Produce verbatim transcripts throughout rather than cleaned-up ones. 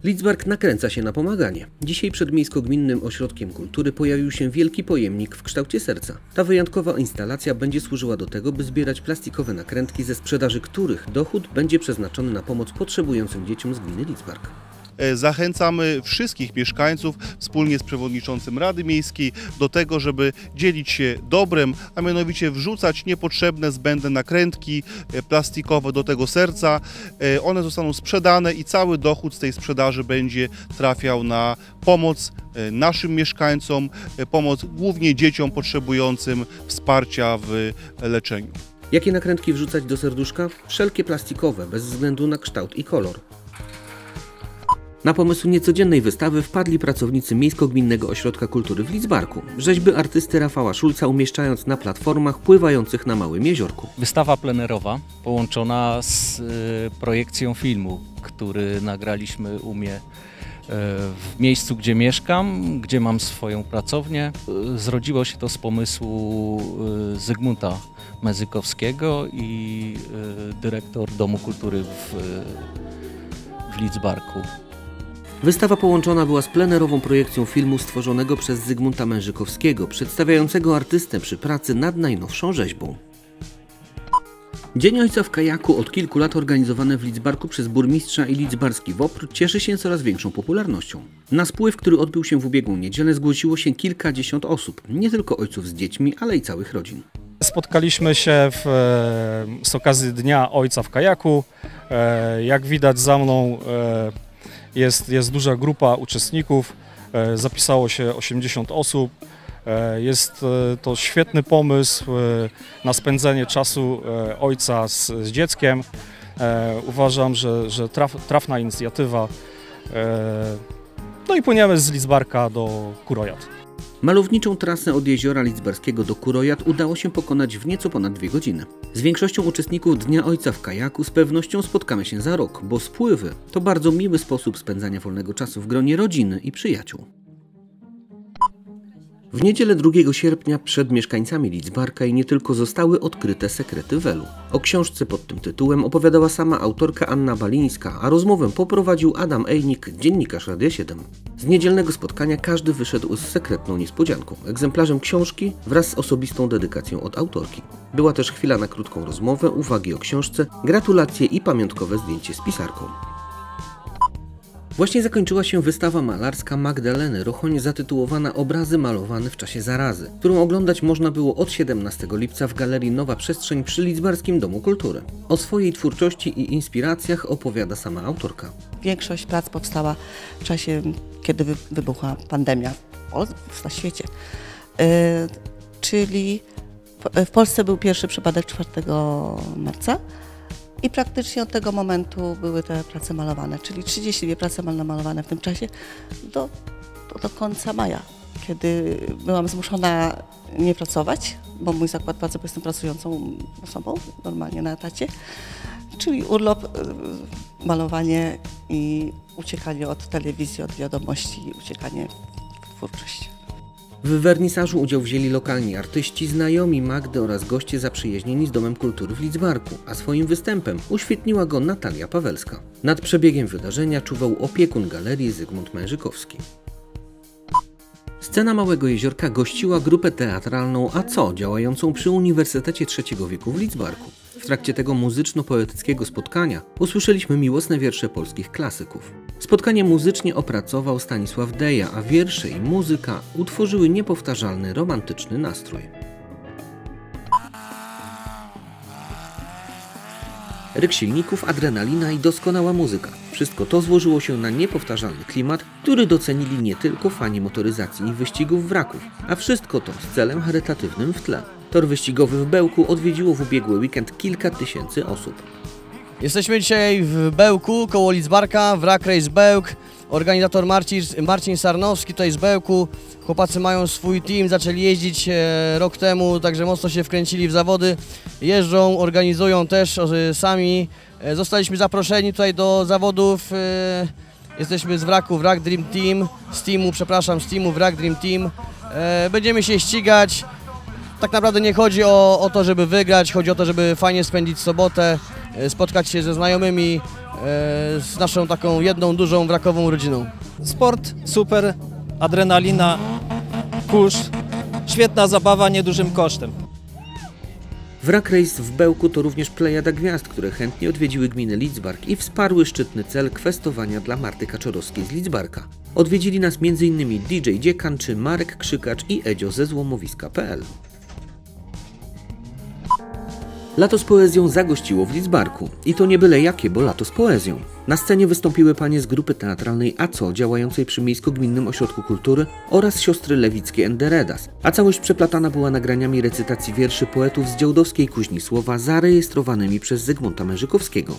Lidzbark nakręca się na pomaganie. Dzisiaj przed Miejsko-Gminnym Ośrodkiem Kultury pojawił się wielki pojemnik w kształcie serca. Ta wyjątkowa instalacja będzie służyła do tego, by zbierać plastikowe nakrętki, ze sprzedaży których dochód będzie przeznaczony na pomoc potrzebującym dzieciom z gminy Lidzbark. Zachęcamy wszystkich mieszkańców wspólnie z przewodniczącym Rady Miejskiej do tego, żeby dzielić się dobrem, a mianowicie wrzucać niepotrzebne, zbędne nakrętki plastikowe do tego serca. One zostaną sprzedane i cały dochód z tej sprzedaży będzie trafiał na pomoc naszym mieszkańcom, pomoc głównie dzieciom potrzebującym wsparcia w leczeniu. Jakie nakrętki wrzucać do serduszka? Wszelkie plastikowe, bez względu na kształt i kolor. Na pomysł niecodziennej wystawy wpadli pracownicy Miejsko-Gminnego Ośrodka Kultury w Lidzbarku. Rzeźby artysty Rafała Szulca umieszczając na platformach pływających na małym jeziorku. Wystawa plenerowa połączona z y, projekcją filmu, który nagraliśmy u mnie y, w miejscu, gdzie mieszkam, gdzie mam swoją pracownię. Y, zrodziło się to z pomysłu y, Zygmunta Mezykowskiego i y, dyrektor Domu Kultury w, y, w Lidzbarku. Wystawa połączona była z plenerową projekcją filmu stworzonego przez Zygmunta Mężykowskiego, przedstawiającego artystę przy pracy nad najnowszą rzeźbą. Dzień Ojca w kajaku, od kilku lat organizowany w Lidzbarku przez burmistrza i lidzbarski W O P R, cieszy się coraz większą popularnością. Na spływ, który odbył się w ubiegłą niedzielę, zgłosiło się kilkadziesiąt osób, nie tylko ojców z dziećmi, ale i całych rodzin. Spotkaliśmy się w, z okazji Dnia Ojca w kajaku. Jak widać za mną, Jest, jest duża grupa uczestników, zapisało się osiemdziesiąt osób. Jest to świetny pomysł na spędzenie czasu ojca z, z dzieckiem. Uważam, że, że traf, trafna inicjatywa. No i płyniemy z Lidzbarka do Kurojat. Malowniczą trasę od jeziora lidzbarskiego do Kurojat udało się pokonać w nieco ponad dwie godziny. Z większością uczestników Dnia Ojca w kajaku z pewnością spotkamy się za rok, bo spływy to bardzo miły sposób spędzania wolnego czasu w gronie rodziny i przyjaciół. W niedzielę drugiego sierpnia przed mieszkańcami Lidzbarka i nie tylko zostały odkryte sekrety Welu. O książce pod tym tytułem opowiadała sama autorka Anna Balińska, a rozmowę poprowadził Adam Ejnik, dziennikarz Radia siedem. Z niedzielnego spotkania każdy wyszedł z sekretną niespodzianką, egzemplarzem książki wraz z osobistą dedykacją od autorki. Była też chwila na krótką rozmowę, uwagi o książce, gratulacje i pamiątkowe zdjęcie z pisarką. Właśnie zakończyła się wystawa malarska Magdaleny Rochoń zatytułowana Obrazy malowane w czasie zarazy, którą oglądać można było od siedemnastego lipca w Galerii Nowa Przestrzeń przy Lidzbarskim Domu Kultury. O swojej twórczości i inspiracjach opowiada sama autorka. Większość prac powstała w czasie, kiedy wybuchła pandemia na świecie. Yy, czyli w Polsce był pierwszy przypadek czwartego marca. I praktycznie od tego momentu były te prace malowane, czyli trzydzieści dwie prace malowane w tym czasie do, do, do końca maja, kiedy byłam zmuszona nie pracować, bo mój zakład pracy, bo jestem pracującą osobą, normalnie na etacie, czyli urlop, malowanie i uciekanie od telewizji, od wiadomości, uciekanie w twórczość. W wernisażu udział wzięli lokalni artyści, znajomi Magdy oraz goście zaprzyjaźnieni z Domem Kultury w Lidzbarku, a swoim występem uświetniła go Natalia Pawelska. Nad przebiegiem wydarzenia czuwał opiekun galerii Zygmunt Mężykowski. Scena Małego Jeziorka gościła grupę teatralną A Co, działającą przy Uniwersytecie Trzeciego Wieku w Lidzbarku. W trakcie tego muzyczno-poetyckiego spotkania usłyszeliśmy miłosne wiersze polskich klasyków. Spotkanie muzycznie opracował Stanisław Deja, a wiersze i muzyka utworzyły niepowtarzalny, romantyczny nastrój. Ryk silników, adrenalina i doskonała muzyka. Wszystko to złożyło się na niepowtarzalny klimat, który docenili nie tylko fani motoryzacji i wyścigów wraków, a wszystko to z celem charytatywnym w tle. Tor wyścigowy w Bełku odwiedziło w ubiegły weekend kilka tysięcy osób. Jesteśmy dzisiaj w Bełku, koło Lidzbarka, Wrak Race Bełk. Organizator Marcin, Marcin Sarnowski tutaj z Bełku. Chłopacy mają swój team, zaczęli jeździć e, rok temu, także mocno się wkręcili w zawody. Jeżdżą, organizują też e, sami. E, zostaliśmy zaproszeni tutaj do zawodów. E, jesteśmy z Wraku, Wrak Dream Team, z teamu, przepraszam, z teamu Wrak Dream Team. E, będziemy się ścigać. Tak naprawdę nie chodzi o, o to, żeby wygrać, chodzi o to, żeby fajnie spędzić sobotę, spotkać się ze znajomymi, z naszą taką jedną dużą wrakową rodziną. Sport, super, adrenalina, kurz, świetna zabawa niedużym kosztem. Wrak Race w Bełku to również plejada gwiazd, które chętnie odwiedziły gminę Lidzbark i wsparły szczytny cel kwestowania dla Marty Kaczorowskiej z Lidzbarka. Odwiedzili nas między innymi D J Dziekan czy Marek Krzykacz i Edzio ze złomowiska kropka p l. Lato z poezją zagościło w Lidzbarku. I to nie byle jakie, bo lato z poezją. Na scenie wystąpiły panie z grupy teatralnej A C O, działającej przy Miejsko-Gminnym Ośrodku Kultury, oraz siostry lewickie Enderedas, a całość przeplatana była nagraniami recytacji wierszy poetów z działdowskiej Kuźni Słowa zarejestrowanymi przez Zygmunta Mężykowskiego.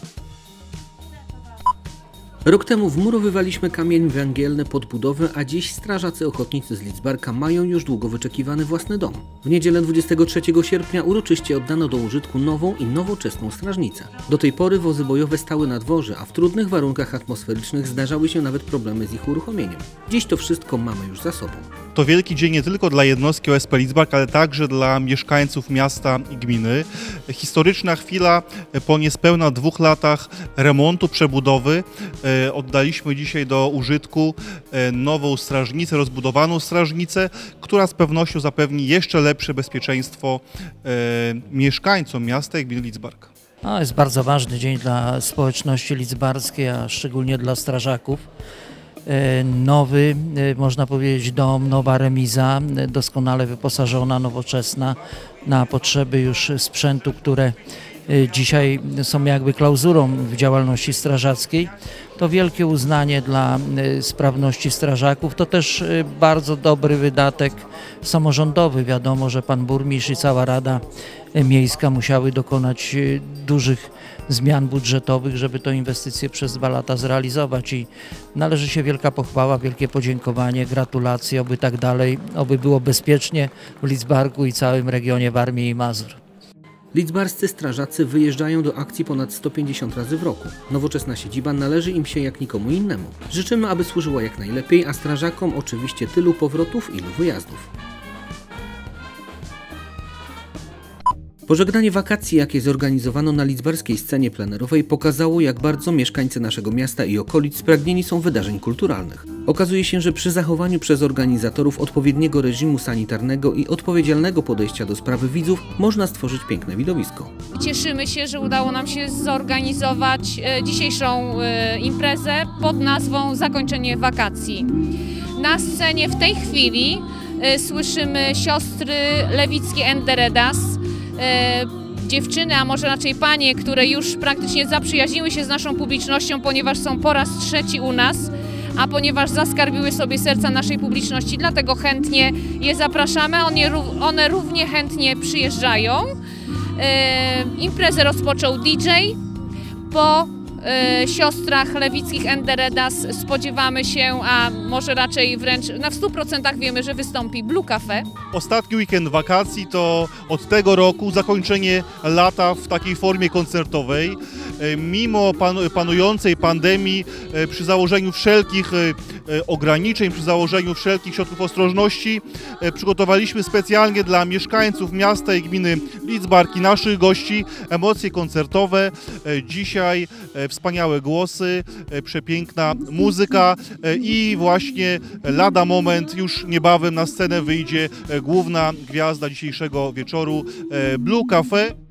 Rok temu wmurowywaliśmy kamień węgielny pod budowę, a dziś strażacy ochotnicy z Lidzbarka mają już długo wyczekiwany własny dom. W niedzielę dwudziestego trzeciego sierpnia uroczyście oddano do użytku nową i nowoczesną strażnicę. Do tej pory wozy bojowe stały na dworze, a w trudnych warunkach atmosferycznych zdarzały się nawet problemy z ich uruchomieniem. Dziś to wszystko mamy już za sobą. To wielki dzień nie tylko dla jednostki O S P Lidzbark, ale także dla mieszkańców miasta i gminy. Historyczna chwila po niespełna dwóch latach remontu, przebudowy. Oddaliśmy dzisiaj do użytku nową strażnicę, rozbudowaną strażnicę, która z pewnością zapewni jeszcze lepsze bezpieczeństwo mieszkańcom miasta i gminy Lidzbark. No, jest bardzo ważny dzień dla społeczności lidzbarskiej, a szczególnie dla strażaków. Nowy, można powiedzieć, dom, nowa remiza, doskonale wyposażona, nowoczesna, na potrzeby już sprzętu, które dzisiaj są jakby klauzurą w działalności strażackiej. To wielkie uznanie dla sprawności strażaków, to też bardzo dobry wydatek samorządowy. Wiadomo, że pan burmistrz i cała Rada Miejska musiały dokonać dużych zmian budżetowych, żeby tę inwestycję przez dwa lata zrealizować i należy się wielka pochwała, wielkie podziękowanie, gratulacje, oby tak dalej, oby było bezpiecznie w Lidzbarku i całym regionie Warmii i Mazur. Lidzbarscy strażacy wyjeżdżają do akcji ponad sto pięćdziesiąt razy w roku. Nowoczesna siedziba należy im się jak nikomu innemu. Życzymy, aby służyła jak najlepiej, a strażakom oczywiście tylu powrotów, ilu wyjazdów. Pożegnanie wakacji, jakie zorganizowano na lidzbarskiej scenie plenerowej, pokazało, jak bardzo mieszkańcy naszego miasta i okolic spragnieni są wydarzeń kulturalnych. Okazuje się, że przy zachowaniu przez organizatorów odpowiedniego reżimu sanitarnego i odpowiedzialnego podejścia do sprawy widzów można stworzyć piękne widowisko. Cieszymy się, że udało nam się zorganizować dzisiejszą imprezę pod nazwą Zakończenie wakacji. Na scenie w tej chwili słyszymy siostry lewickie Enderedas, dziewczyny, a może raczej panie, które już praktycznie zaprzyjaźniły się z naszą publicznością, ponieważ są po raz trzeci u nas, a ponieważ zaskarbiły sobie serca naszej publiczności, dlatego chętnie je zapraszamy, one, one równie chętnie przyjeżdżają. Imprezę rozpoczął D J. Po siostrach lewickich Enderedas spodziewamy się, a może raczej wręcz na stu procentach wiemy, że wystąpi Blue Cafe. Ostatni weekend wakacji to od tego roku zakończenie lata w takiej formie koncertowej. Mimo panującej pandemii, przy założeniu wszelkich ograniczeń, przy założeniu wszelkich środków ostrożności, przygotowaliśmy specjalnie dla mieszkańców miasta i gminy Lidzbark i naszych gości emocje koncertowe. Dzisiaj wspaniałe głosy, przepiękna muzyka i właśnie lada moment, już niebawem na scenę wyjdzie główna gwiazda dzisiejszego wieczoru, Blue Cafe.